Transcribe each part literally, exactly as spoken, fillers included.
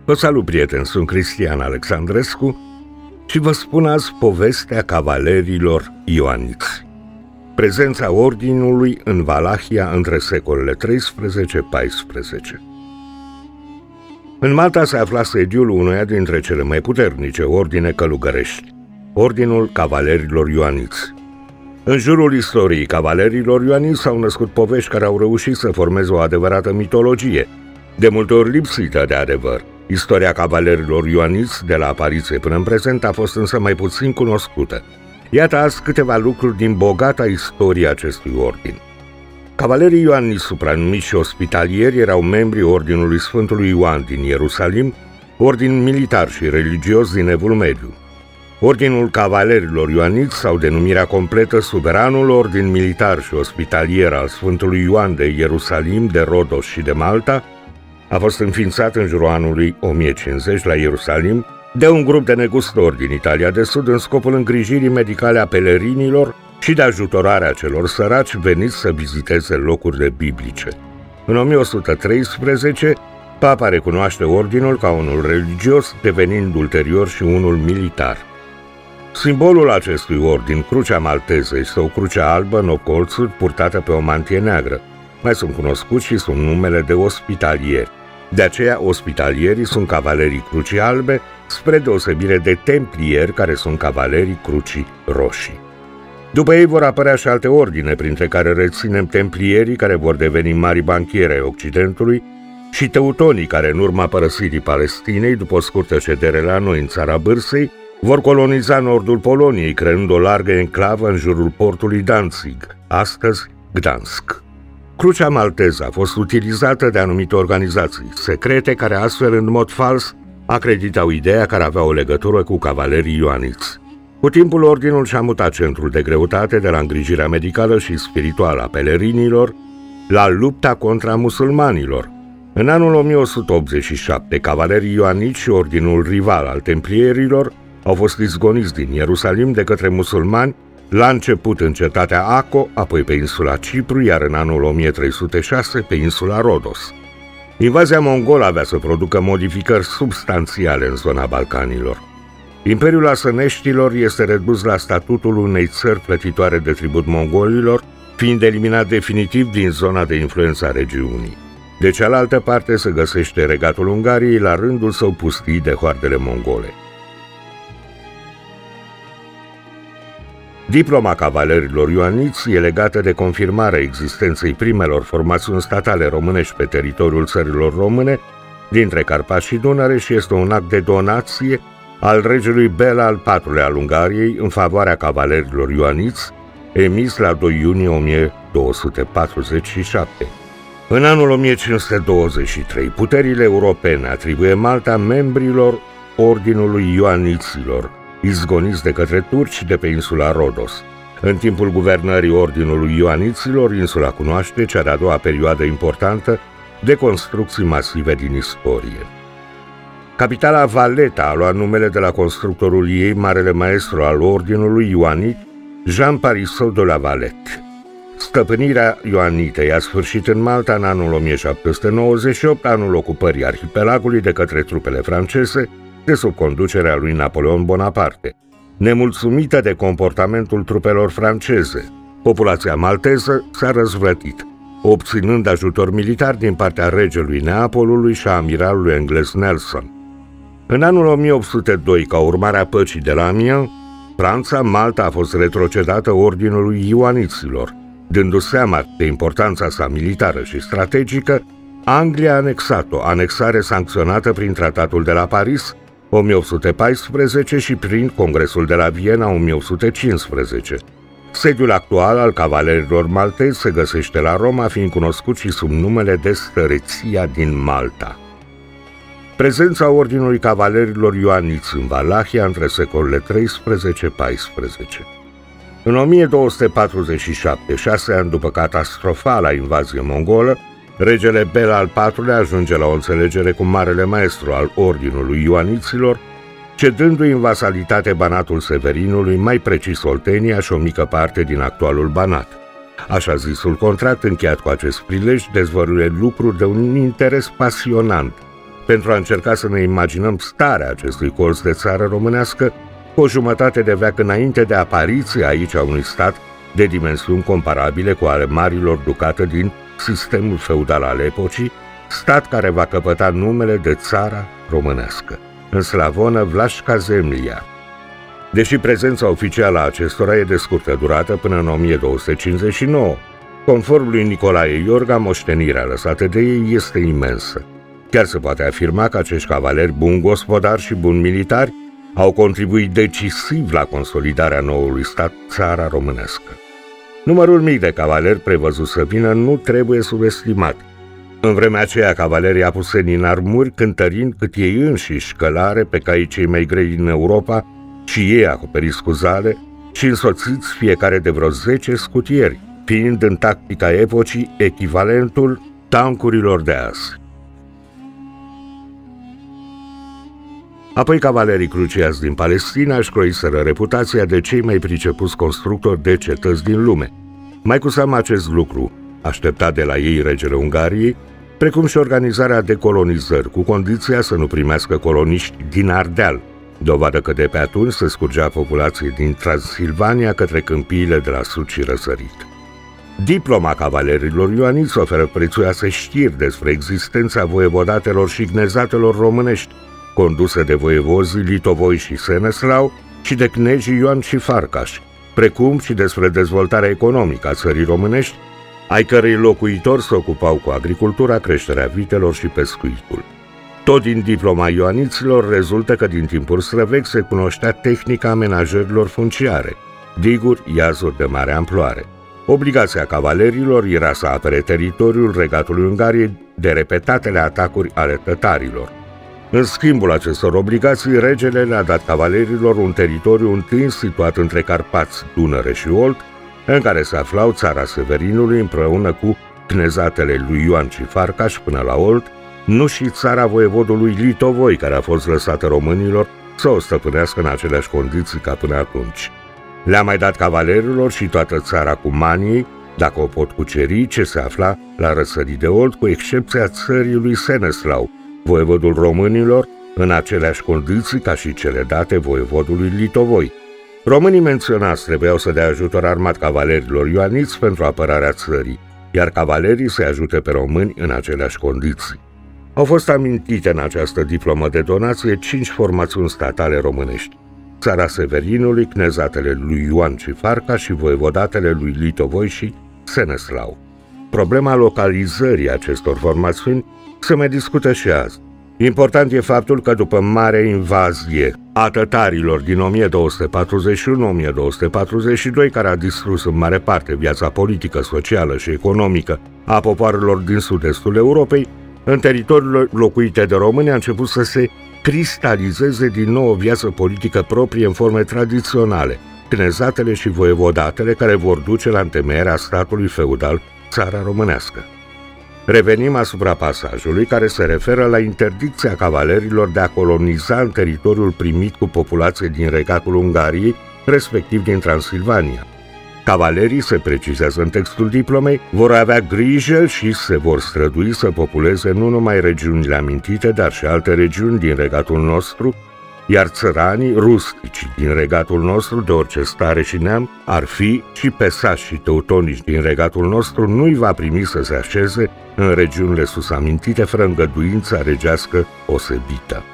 Vă salut, prieteni, sunt Cristian Alexandrescu și vă spun azi povestea cavalerilor ioaniți. Prezența ordinului în Valahia între secolele treisprezece paisprezece. În Malta se afla sediul unuia dintre cele mai puternice ordine călugărești, Ordinul Cavalerilor Ioaniți. În jurul istoriei cavalerilor ioaniți s-au născut povești care au reușit să formeze o adevărată mitologie, de multe ori lipsită de adevăr. Istoria cavalerilor ioaniți de la apariție până în prezent a fost însă mai puțin cunoscută. Iată azi câteva lucruri din bogata istorie acestui ordin. Cavalerii ioaniți, supranumiți și ospitalieri, erau membrii Ordinului Sfântului Ioan din Ierusalim, ordin militar și religios din Evul Mediu. Ordinul Cavalerilor Ioaniți, sau denumirea completă Suveranul Ordin Militar și Ospitalier al Sfântului Ioan de Ierusalim, de Rodos și de Malta, a fost înființat în jurul anului o mie cincizeci la Ierusalim de un grup de negustori din Italia de Sud în scopul îngrijirii medicale a pelerinilor și de ajutorarea celor săraci veniți să viziteze locurile biblice. În o mie o sută treisprezece, Papa recunoaște ordinul ca unul religios, devenind ulterior și unul militar. Simbolul acestui ordin, crucea malteză, este o cruce albă în opt colțuri purtată pe o mantie neagră. Mai sunt cunoscuți și sunt numele de ospitalieri. De aceea, ospitalierii sunt cavalerii crucii albe, spre deosebire de templieri, care sunt cavalerii crucii roșii. După ei vor apărea și alte ordine, printre care reținem templierii, care vor deveni mari banchieri ai Occidentului, și teutonii, care în urma părăsirii Palestinei, după o scurtă ședere la noi în țara Bârsei, vor coloniza nordul Poloniei, creând o largă enclavă în jurul portului Danzig, astăzi Gdansk. Crucea malteză a fost utilizată de anumite organizații secrete care astfel, în mod fals, acreditau ideea că avea o legătură cu cavalerii ioaniți. Cu timpul, ordinul și-a mutat centrul de greutate de la îngrijirea medicală și spirituală a pelerinilor la lupta contra musulmanilor. În anul o mie o sută optzeci și șapte, cavalerii ioaniți și ordinul rival al templierilor au fost izgoniți din Ierusalim de către musulmani, la început în cetatea Aco, apoi pe insula Cipru, iar în anul o mie trei sute șase pe insula Rodos. Invazia mongolă avea să producă modificări substanțiale în zona Balcanilor. Imperiul Asăneștilor este redus la statutul unei țări plătitoare de tribut mongolilor, fiind eliminat definitiv din zona de influență a regiunii. De cealaltă parte se găsește regatul Ungariei la rândul său pustii de hoardele mongole. Diploma cavalerilor ioaniți e legată de confirmarea existenței primelor formațiuni statale românești pe teritoriul țărilor române, dintre Carpați și Dunăre, și este un act de donație al regelui Bela al patrulea al Ungariei în favoarea cavalerilor ioaniți, emis la doi iunie o mie două sute patruzeci și șapte. În anul o mie cinci sute douăzeci și trei, puterile europene atribuie Malta membrilor Ordinului Ioaniților, izgoniți de către turci de pe insula Rodos. În timpul guvernării Ordinului Ioaniților, insula cunoaște cea de-a doua perioadă importantă de construcții masive din istorie. Capitala Valeta a luat numele de la constructorul ei, marele maestru al Ordinului Ioanit, Jean Parisot de la Valette. Stăpânirea ioanitei a sfârșit în Malta în anul o mie șapte sute nouăzeci și opt, anul ocupării arhipelagului de către trupele franceze, de sub conducerea lui Napoleon Bonaparte. Nemulțumită de comportamentul trupelor franceze, populația malteză s-a răzvrătit, obținând ajutor militar din partea regelui Neapolului și a amiralului englez Nelson. În anul o mie opt sute doi, ca urmare a păcii de la Amiens, Franța, Malta a fost retrocedată Ordinului Ioaniților. Dându-se seama de importanța sa militară și strategică, Anglia a anexat-o, anexare sancționată prin Tratatul de la Paris o mie opt sute paisprezece și prin Congresul de la Viena o mie opt sute cincisprezece. Sediul actual al cavalerilor maltezi se găsește la Roma, fiind cunoscut și sub numele de Stăreția din Malta. Prezența Ordinului Cavalerilor Ioaniți în Valahia între secolele treisprezece paisprezece. În o mie două sute patruzeci și șapte, șase ani după catastrofala invazie mongolă, regele Bela al patrulea ajunge la o înțelegere cu marele maestru al Ordinului Ioaniților, cedându-i în vasalitate Banatul Severinului, mai precis Oltenia și o mică parte din actualul Banat. Așa zisul contract încheiat cu acest prilej dezvăluie lucruri de un interes pasionant, pentru a încerca să ne imaginăm starea acestui colț de țară românească cu o jumătate de veac înainte de apariția aici a unui stat de dimensiuni comparabile cu ale marilor ducate din sistemul feudal al epocii, stat care va căpăta numele de țara românească, în slavonă Vlașca Zemlia. Deși prezența oficială a acestora e de scurtă durată până în o mie două sute cincizeci și nouă, conform lui Nicolae Iorga, moștenirea lăsată de ei este imensă. Chiar se poate afirma că acești cavaleri buni gospodari și buni militari au contribuit decisiv la consolidarea noului stat, țara românească. Numărul mic de cavaleri prevăzut să vină nu trebuie subestimat. În vremea aceea, cavalerii apuseni în armuri, cântărind cât ei înșiși călare pe caii cei mai grei din Europa și ei acoperiți cu zale și însoțiți fiecare de vreo zece scutieri, fiind în tactica epocii echivalentul tancurilor de azi. Apoi cavalerii cruciați din Palestina își croiseră reputația de cei mai pricepuți constructori de cetăți din lume. Mai cu seamă acest lucru aștepta de la ei regele Ungariei, precum și organizarea decolonizări, cu condiția să nu primească coloniști din Ardeal, dovadă că de pe atunci se scurgea populație din Transilvania către câmpiile de la sud și răsărit. Diploma cavalerilor ioaniți oferă prețioase știri despre existența voievodatelor și gnezatelor românești, conduse de voievozii Litovoi și Seneslau și de knezii Ioan și Farcaș, precum și despre dezvoltarea economică a țării românești, ai cărei locuitori se ocupau cu agricultura, creșterea vitelor și pescuitul. Tot din diploma ioaniților rezultă că din timpuri străvechi se cunoștea tehnica amenajărilor funciare, diguri, iazuri de mare amploare. Obligația cavalerilor era să apere teritoriul regatului Ungariei de repetatele atacuri ale tătarilor. În schimbul acestor obligații, regele le-a dat cavalerilor un teritoriu întins situat între Carpați, Dunăre și Olt, în care se aflau țara Severinului împreună cu cnezatele lui Ioan și Farcaș până la Olt, nu și țara voievodului Litovoi, care a fost lăsată românilor să o stăpânească în aceleași condiții ca până atunci. Le-a mai dat cavalerilor și toată țara Cumaniei, dacă o pot cuceri, ce se afla la răsărit de Olt, cu excepția țării lui Seneslau, voievodul românilor, în aceleași condiții ca și cele date voievodului Litovoi. Românii menționați trebuiau să dea ajutor armat cavalerilor ioaniți pentru apărarea țării, iar cavalerii să ajute pe români în aceleași condiții. Au fost amintite în această diplomă de donație cinci formațiuni statale românești: țara Severinului, cnezatele lui Ioan și Farca și voievodatele lui Litovoi și Seneslau. Problema localizării acestor formațiuni se mai discută și azi. Important e faptul că după marea invazie a tătarilor din o mie două sute patruzeci și unu - o mie două sute patruzeci și doi, care a distrus în mare parte viața politică, socială și economică a popoarelor din sud-estul Europei, în teritoriile locuite de români a început să se cristalizeze din nou o viață politică proprie în forme tradiționale, cnezatele și voievodatele care vor duce la întemeierea statului feudal țara românească. Revenim asupra pasajului care se referă la interdicția cavalerilor de a coloniza în teritoriul primit cu populație din regatul Ungariei, respectiv din Transilvania. Cavalerii, se precizează în textul diplomei, vor avea grijă și se vor strădui să populeze nu numai regiunile amintite, dar și alte regiuni din regatul nostru, iar țăranii rustici din regatul nostru, de orice stare și neam, ar fi, și pesași și teutonici din regatul nostru, nu-i va primi să se așeze în regiunile sus amintite fără îngăduința regească osebită.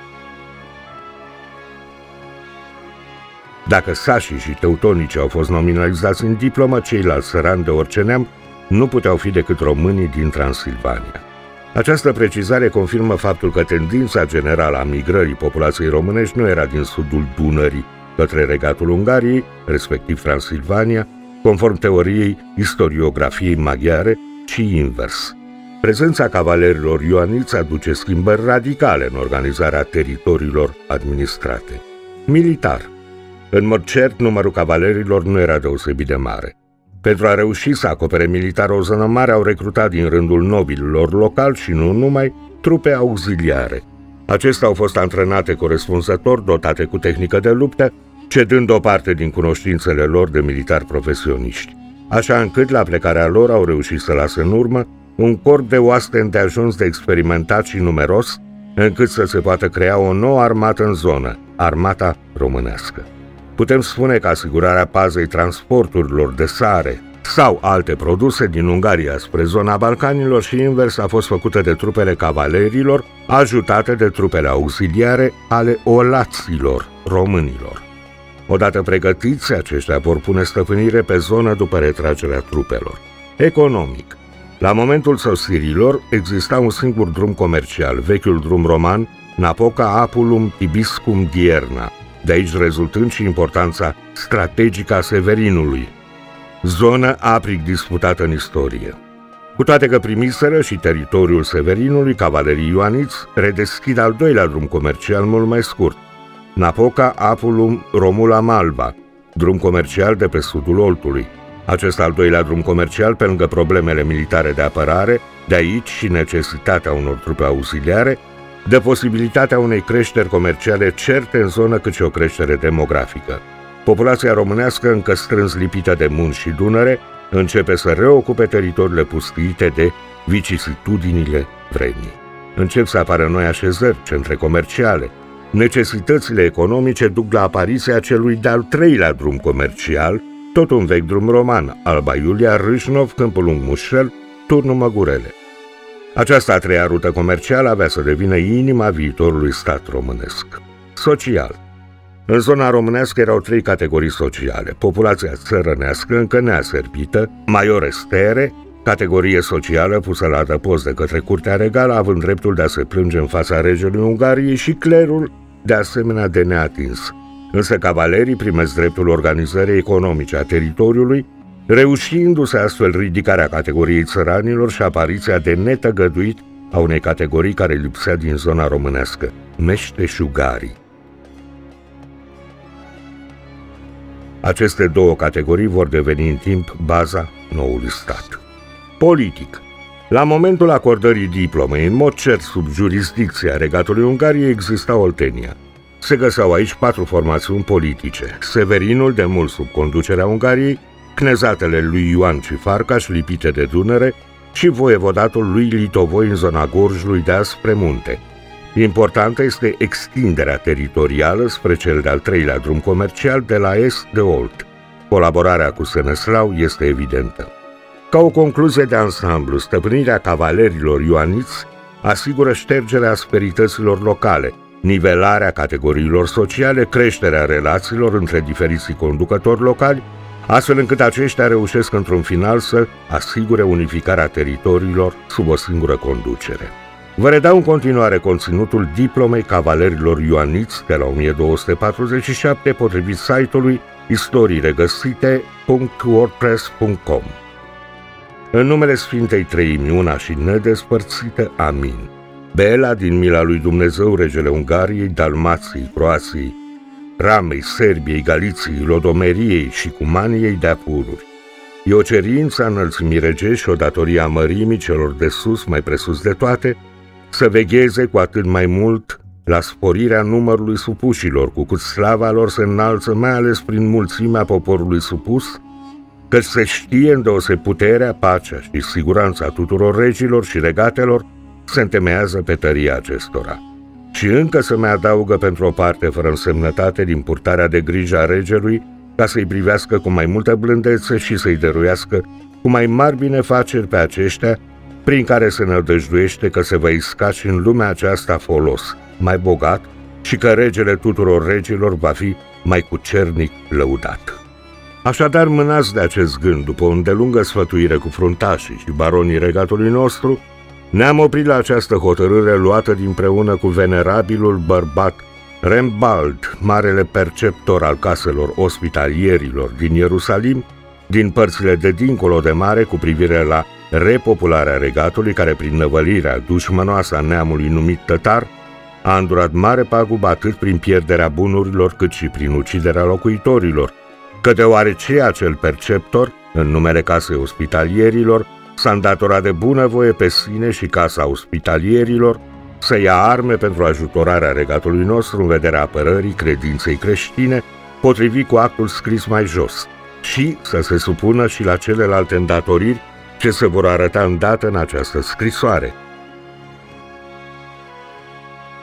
Dacă sașii și teutonici au fost nominalizați în diplomă, ceilalți țărani de orice neam nu puteau fi decât românii din Transilvania. Această precizare confirmă faptul că tendința generală a migrării populației românești nu era din sudul Dunării către regatul Ungariei, respectiv Transilvania, conform teoriei istoriografiei maghiare, ci invers. Prezența cavalerilor ioaniți aduce schimbări radicale în organizarea teritoriilor administrate. Militar. În mod cert, numărul cavalerilor nu era deosebit de mare. Pentru a reuși să acopere militar o zonă mare, au recrutat din rândul nobililor locali și nu numai trupe auxiliare. Acestea au fost antrenate corespunzător, dotate cu tehnică de luptă, cedând o parte din cunoștințele lor de militari profesioniști, așa încât la plecarea lor au reușit să lasă în urmă un corp de oaste îndeajuns de experimentat și numeros, încât să se poată crea o nouă armată în zonă, armata românească. Putem spune că asigurarea pazei transporturilor de sare sau alte produse din Ungaria spre zona Balcanilor și invers a fost făcută de trupele cavalerilor, ajutate de trupele auxiliare ale olaților, românilor. Odată pregătiți, aceștia vor pune stăpânire pe zonă după retragerea trupelor. Economic. La momentul sosirilor exista un singur drum comercial, vechiul drum roman, Napoca Apulum Tibiscum Dierna, de aici rezultând și importanța strategică a Severinului, zonă aprig disputată în istorie. Cu toate că primiseră și teritoriul Severinului, cavalerii ioaniți redeschid al doilea drum comercial mult mai scurt, Napoca Apulum Romula Malva, drum comercial de pe sudul Oltului. Acest al doilea drum comercial, pe lângă problemele militare de apărare, de aici și necesitatea unor trupe auxiliare, dă posibilitatea unei creșteri comerciale certe în zonă, cât și o creștere demografică. Populația românească, încă strâns lipită de munți și Dunăre, începe să reocupe teritoriile pustiite de vicisitudinile vremii. Încep să apară noi așezări, centre comerciale. Necesitățile economice duc la apariția celui de-al treilea drum comercial, tot un vechi drum roman, Alba Iulia, Râșnov, Câmpul Lung Mușel, Turnul Măgurele. Această a treia rută comercială avea să devină inima viitorului stat românesc. Social. În zona românească erau trei categorii sociale: populația țărănească încă neaserbită, maiores tere, categorie socială pusă la adăpost de către curtea regală, având dreptul de a se plânge în fața regelui Ungariei, și clerul, de asemenea, de neatins. Însă cavalerii primesc dreptul organizării economice a teritoriului, reușindu-se astfel ridicarea categoriei țăranilor și apariția de netăgăduit a unei categorii care lipsea din zona românească, meșteșugarii. Aceste două categorii vor deveni în timp baza noului stat. Politic. La momentul acordării diplomei, în mod cert sub jurisdicția Regatului Ungariei, exista Oltenia. Se găseau aici patru formațiuni politice: Severinul, de mult sub conducerea Ungariei, cnezatele lui Ioan și Farcaș, lipite de Dunăre, și voievodatul lui Litovoi în zona Gorjului de azi spre munte. Importantă este extinderea teritorială spre cel de-al treilea drum comercial de la est de Olt. Colaborarea cu Sănăslau este evidentă. Ca o concluzie de ansamblu, stăpânirea cavalerilor ioaniți asigură ștergerea asperităților locale, nivelarea categoriilor sociale, creșterea relațiilor între diferiții conducători locali, astfel încât aceștia reușesc într-un final să asigure unificarea teritoriilor sub o singură conducere. Vă redau în continuare conținutul diplomei cavalerilor ioaniți de la o mie două sute patruzeci și șapte potrivit site-ului istoriiregăsite punct wordpress punct com. În numele Sfintei Treimi, una și nedespărțită, amin. Bela, din mila lui Dumnezeu, regele Ungariei, Dalmației, Croației, Ramei, Serbiei, Galiției, Lodomeriei și Cumaniei de Apururi. E o cerință a înălțimii regești și o datorie a mărimii celor de sus, mai presus de toate, să vegheze cu atât mai mult la sporirea numărului supușilor, cu cât slava lor se înalță mai ales prin mulțimea poporului supus, căci se știe îndeoseb puterea, pacea și siguranța tuturor regilor și regatelor se întemeiază pe tăria acestora. Și încă se mai adaugă pentru o parte fără însemnătate din purtarea de grijă a regelui, ca să-i privească cu mai multă blândețe și să-i dăruiască cu mai mari binefaceri pe aceștia, prin care se nădăjduiește că se va isca și în lumea aceasta folos, mai bogat, și că regele tuturor regilor va fi mai cucernic lăudat. Așadar, mânați de acest gând, după o îndelungă sfătuire cu fruntașii și baronii regatului nostru, ne-am oprit la această hotărâre luată dinpreună cu venerabilul bărbat Rembald, marele perceptor al caselor ospitalierilor din Ierusalim, din părțile de dincolo de mare, cu privire la repopularea regatului, care prin năvălirea dușmănoasă a neamului numit tătar a îndurat mare pagubă atât prin pierderea bunurilor cât și prin uciderea locuitorilor, că deoarece acel perceptor, în numele casei ospitalierilor, s-a îndatorat de bunăvoie pe sine și casa ospitalierilor să ia arme pentru ajutorarea regatului nostru în vederea apărării credinței creștine, potrivit cu actul scris mai jos, și să se supună și la celelalte îndatoriri ce se vor arăta îndată în această scrisoare.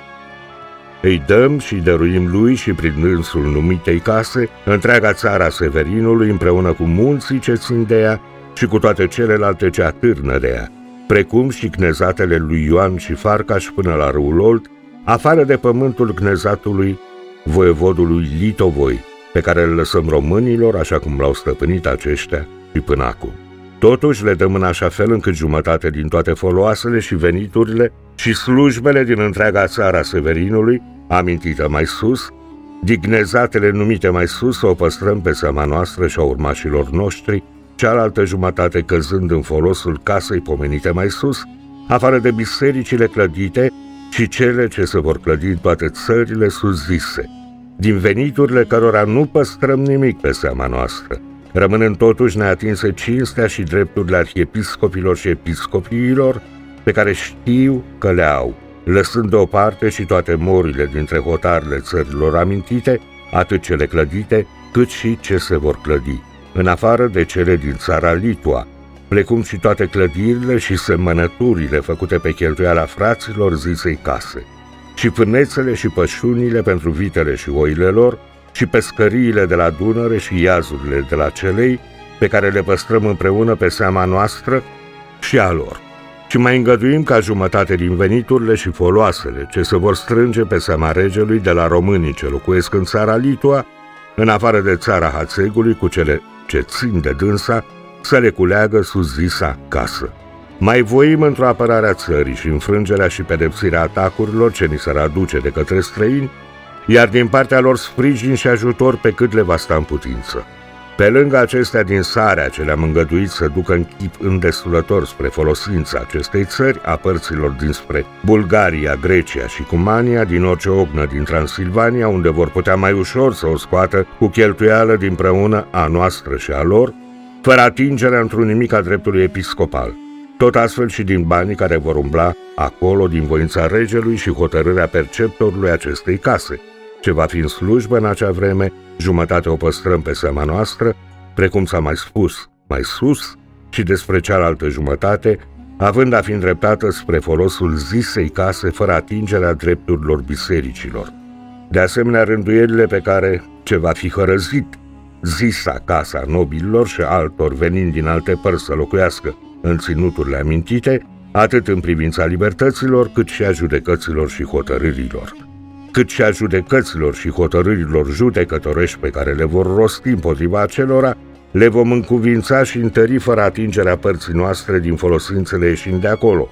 îi dăm și dăruim lui și prin dânsul numitei case întreaga țara Severinului împreună cu munții ce țin de ea și cu toate celelalte ce atârnă de ea, precum și cnezatele lui Ioan și Farcaș până la râul Olt, afară de pământul cnezatului voievodului Litovoi, pe care îl lăsăm românilor așa cum l-au stăpânit aceștia și până acum. Totuși le dăm în așa fel încât jumătate din toate foloasele și veniturile și slujbele din întreaga țara Severinului, amintită mai sus, dignezatele numite mai sus, să o păstrăm pe seama noastră și a urmașilor noștri, cealaltă jumătate căzând în folosul casei pomenite mai sus, afară de bisericile clădite și cele ce se vor clădi în toate țările sus-zise, din veniturile cărora nu păstrăm nimic pe seama noastră, rămânând totuși neatinse cinstea și drepturile arhiepiscopilor și episcopiilor, pe care știu că le au, lăsând deoparte și toate morile dintre hotarele țărilor amintite, atât cele clădite, cât și ce se vor clădi, în afară de cele din țara Litua, precum și toate clădirile și semănăturile făcute pe cheltuiala fraților zisei case, și pânețele și pășunile pentru vitele și oile lor, și pescăriile de la Dunăre și iazurile de la Celei, pe care le păstrăm împreună pe seama noastră și a lor. Și mai îngăduim ca jumătate din veniturile și foloasele ce se vor strânge pe seama regelui de la românii ce locuiesc în țara Litua, în afară de țara Hațegului cu cele ce țin de dânsa, să le culeagă sus zisa casă. Mai voim într-o apărare a țării și înfrângerea și pedepsirea atacurilor ce ni s-ar aduce de către străini, iar din partea lor sprijin și ajutor pe cât le va sta în putință. Pe lângă acestea din sarea ce le-am îngăduit să ducă în chip îndestulător spre folosința acestei țări, a părților dinspre Bulgaria, Grecia și Cumania, din orice ognă din Transilvania, unde vor putea mai ușor să o scoată cu cheltuială dinpreună a noastră și a lor, fără atingerea într-un nimic a dreptului episcopal. Tot astfel și din banii care vor umbla acolo din voința regelui și hotărârea perceptorului acestei case, ce va fi în slujbă în acea vreme, jumătate o păstrăm pe seama noastră, precum s-a mai spus mai sus, și despre cealaltă jumătate, având a fi îndreptată spre folosul zisei case fără atingerea drepturilor bisericilor. De asemenea, rânduielile pe care ce va fi hărăzit zisa casa nobililor și altor venind din alte părți să locuiască în ținuturile amintite, atât în privința libertăților, cât și a judecăților și hotărârilor. Cât și a judecăților și hotărârilor judecătorești pe care le vor rosti împotriva acelora, le vom încuvința și întări fără atingerea părții noastre din folosințele ieșind de acolo.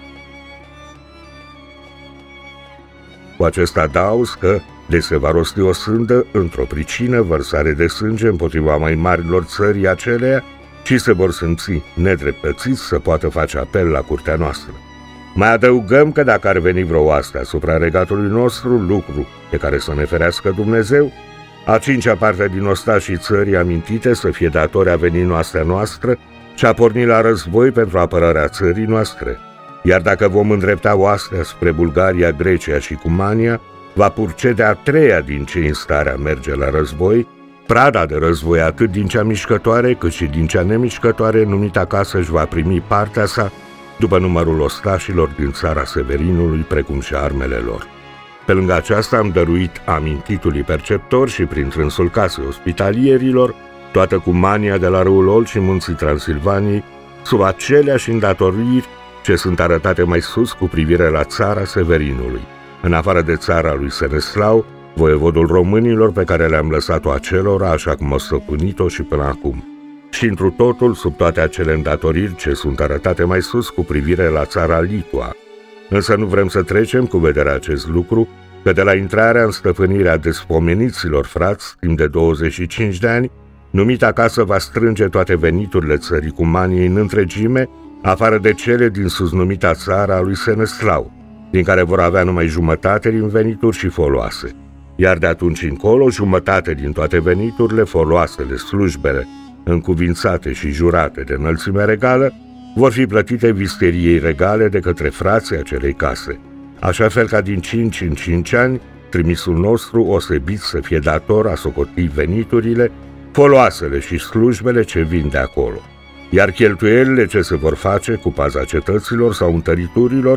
Cu acest adaus că de se va rosti o sândă într-o pricină, vărsare de sânge împotriva mai marilor țării aceleia, și se vor simți nedreptățiți să poată face apel la curtea noastră. Mai adăugăm că dacă ar veni vreo oaste asupra regatului nostru, lucru pe care să ne ferească Dumnezeu, a cincea parte din ostașii țării amintite să fie datori a veni în oastea noastră și a porni la război pentru apărarea țării noastre. Iar dacă vom îndrepta oastea spre Bulgaria, Grecia și Cumania, va purcede a treia din cei în stare a merge la război, prada de război atât din cea mișcătoare cât și din cea nemișcătoare numită acasă își va primi partea sa după numărul ostașilor din țara Severinului, precum și armele lor. Pe lângă aceasta am dăruit amintitului perceptor și prin trânsul casei ospitalierilor toată Cumania de la râul Olt și munții Transilvaniei, sub aceleași îndatoriri ce sunt arătate mai sus cu privire la țara Severinului, în afară de țara lui Seneslau, voievodul românilor pe care le-am lăsat-o acelora așa cum au stăpânit-o și până acum, și întru totul sub toate acele îndatoriri ce sunt arătate mai sus cu privire la țara Litua. Însă nu vrem să trecem cu vederea acest lucru, că de la intrarea în stăpânirea despomeniților frați, timp de douăzeci și cinci de ani, numita casă va strânge toate veniturile țării Cumaniei în întregime, afară de cele din susnumita țara a lui Seneslau, din care vor avea numai jumătate din venituri și foloase. Iar de atunci încolo, jumătate din toate veniturile, foloasele, slujbele, încuvințate și jurate de înălțime regală, vor fi plătite visteriei regale de către frații acelei case, așa fel ca din cinci în cinci ani, trimisul nostru osebit să fie dator a socoti veniturile, foloasele și slujbele ce vin de acolo. Iar cheltuielile ce se vor face cu paza cetăților sau întăriturilor,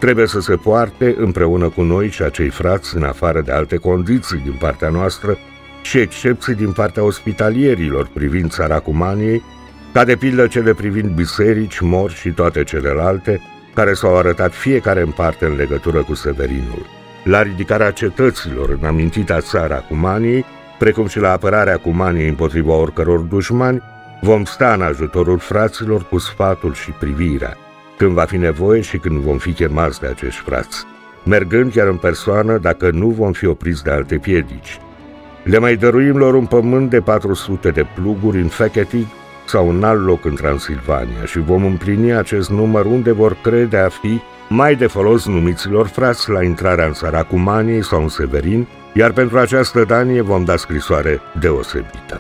trebuie să se poarte împreună cu noi și acei frați în afară de alte condiții din partea noastră și excepții din partea ospitalierilor privind Saracumaniei, ca de pildă cele privind biserici, mori și toate celelalte, care s-au arătat fiecare în parte în legătură cu Severinul. La ridicarea cetăților în amintita țara Cumaniei, precum și la apărarea Cumaniei împotriva oricăror dușmani, vom sta în ajutorul fraților cu sfatul și privirea, când va fi nevoie și când vom fi chemați de acești frați, mergând chiar în persoană dacă nu vom fi opriți de alte piedici. Le mai dăruim lor un pământ de patru sute de pluguri în Fechetig sau un alt loc în Transilvania și vom împlini acest număr unde vor crede a fi mai de folos numiților frați la intrarea în țara Cumaniei sau în Severin, iar pentru această danie vom da scrisoare deosebită.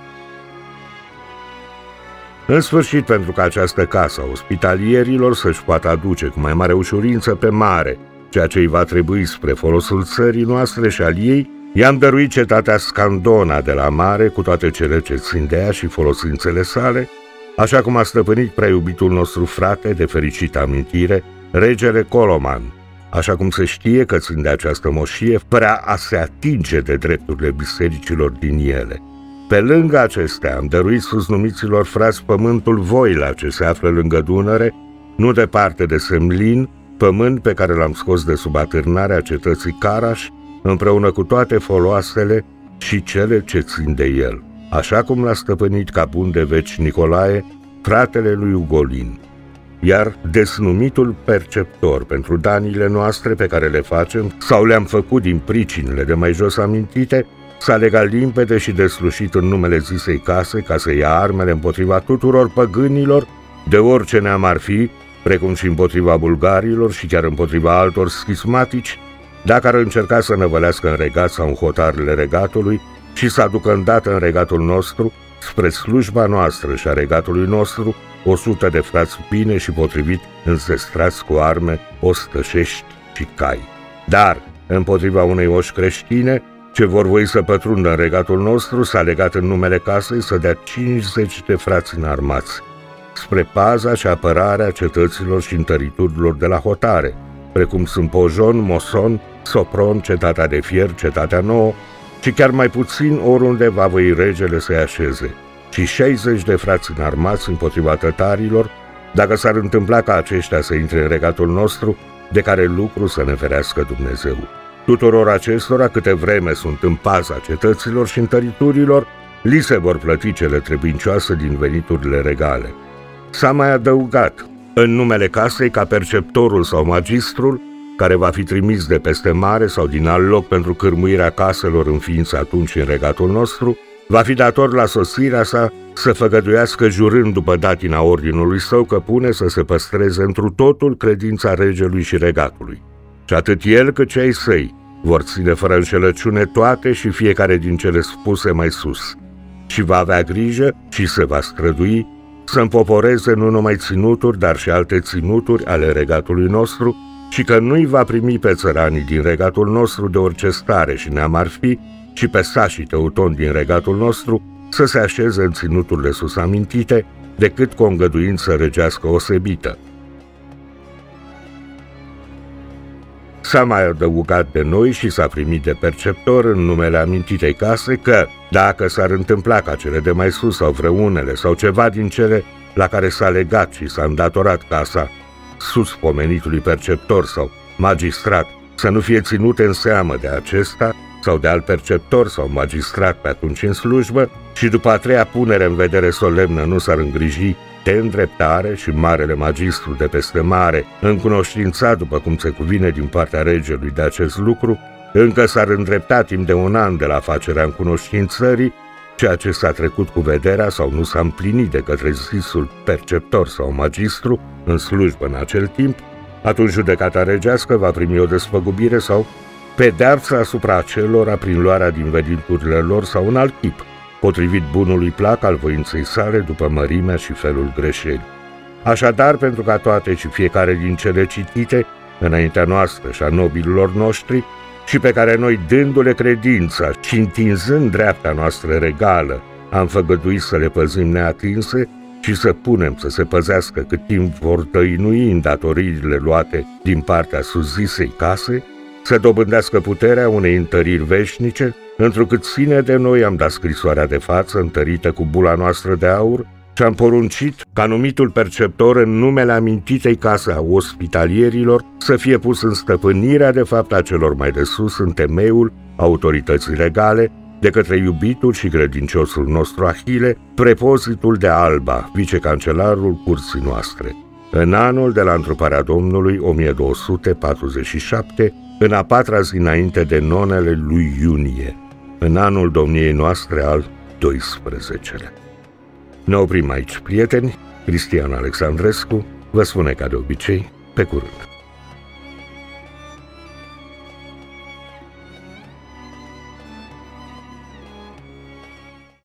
În sfârșit, pentru că această casă a ospitalierilor să-și poată aduce cu mai mare ușurință pe mare ceea ce îi va trebui spre folosul țării noastre și al ei, i-am dăruit cetatea Scandona de la mare cu toate cele ce țin de ea și folosințele sale, așa cum a stăpânit prea iubitul nostru frate de fericită amintire, regele Coloman, așa cum se știe că țin de această moșie, prea a se atinge de drepturile bisericilor din ele. Pe lângă acestea am dăruit susnumiților frați pământul Voila, ce se află lângă Dunăre, nu departe de Semlin, pământ pe care l-am scos de sub atârnarea cetății Caraș, împreună cu toate foloasele și cele ce țin de el, așa cum l-a stăpânit ca bun de veci Nicolae, fratele lui Ugolin. Iar desnumitul perceptor pentru daniile noastre pe care le facem sau le-am făcut din pricinile de mai jos amintite, s-a legat limpede și deslușit în numele zisei case ca să ia armele împotriva tuturor păgânilor, de orice neam ar fi, precum și împotriva bulgarilor și chiar împotriva altor schismatici, dacă ar încerca să năvălească în regat sau în hotarele regatului și să aducă îndată în regatul nostru, spre slujba noastră și a regatului nostru, o sută de frați bine și potrivit înzestrați cu arme, ostășești și cai. Dar, împotriva unei oși creștine, ce vor voi să pătrundă în regatul nostru, s-a legat în numele casei să dea cincizeci de frați înarmați, spre paza și apărarea cetăților și întăriturilor de la hotare, precum sunt Pojon, Moson, Sopron, cetatea de fier, cetatea nouă, și chiar mai puțin oriunde va voi regele să-i așeze, și șaizeci de frați înarmați împotriva tătarilor, dacă s-ar întâmpla ca aceștia să intre în regatul nostru, de care lucru să ne ferească Dumnezeu. Tuturor acestora, câte vreme sunt în paza cetăților și întăriturilor, li se vor plăti cele trebuincioase din veniturile regale. S-a mai adăugat, în numele casei, ca perceptorul sau magistrul, care va fi trimis de peste mare sau din alt loc pentru cârmuirea caselor înființe atunci în regatul nostru, va fi dator la sosirea sa să făgăduiască jurând după datina ordinului său că pune să se păstreze întru totul credința regelui și regatului. Și atât el cât cei săi vor ține fără înșelăciune toate și fiecare din cele spuse mai sus. Și va avea grijă și se va strădui să împoporeze nu numai ținuturi, dar și alte ținuturi ale regatului nostru, și că nu-i va primi pe țăranii din regatul nostru de orice stare și neam ar fi, și pe sașii teutoni din regatul nostru să se așeze în ținuturile sus amintite, decât cu o îngăduință regească osebită. S-a mai adăugat de noi și s-a primit de perceptor în numele amintitei case că, dacă s-ar întâmpla ca cele de mai sus sau vreunele sau ceva din cele la care s-a legat și s-a îndatorat casa sus pomenitului perceptor sau magistrat să nu fie ținute în seamă de acesta sau de alt perceptor sau magistrat pe atunci în slujbă și după a treia punere în vedere solemnă nu s-ar îngriji de îndreptare și marele magistru de peste mare, încunoștințat după cum se cuvine din partea regelui de acest lucru, încă s-ar îndrepta timp de un an de la facerea încunoștințării, ceea ce s-a trecut cu vederea sau nu s-a împlinit de către zisul perceptor sau magistru în slujbă în acel timp, atunci judecata regească va primi o despăgubire sau pedeapsa asupra acelora prin luarea din veniturile lor sau în alt tip, potrivit bunului plac al voinței sale după mărimea și felul greșelii. Așadar, pentru ca toate și fiecare din cele citite înaintea noastră și a nobililor noștri, și pe care noi, dându-le credința și întinzând dreapta noastră regală, am făgăduit să le păzim neatinse, și să punem să se păzească cât timp vor tăinui îndatoririle luate din partea suszisei case, să dobândească puterea unei întăriri veșnice, întrucât ține de noi am dat scrisoarea de față întărită cu bula noastră de aur și am poruncit ca numitul perceptor în numele amintitei case a ospitalierilor să fie pus în stăpânirea de fapt a celor mai de sus în temeiul autorității regale de către iubitul și credinciosul nostru Ahile, prepozitul de Alba, vicecancelarul curții noastre, în anul de la întruparea Domnului o mie două sute patruzeci și șapte, în a patra zi înainte de nonele lui iunie, în anul domniei noastre al doisprezecelea. Ne oprim aici, prieteni. Cristian Alexandrescu vă spune ca de obicei, pe curând.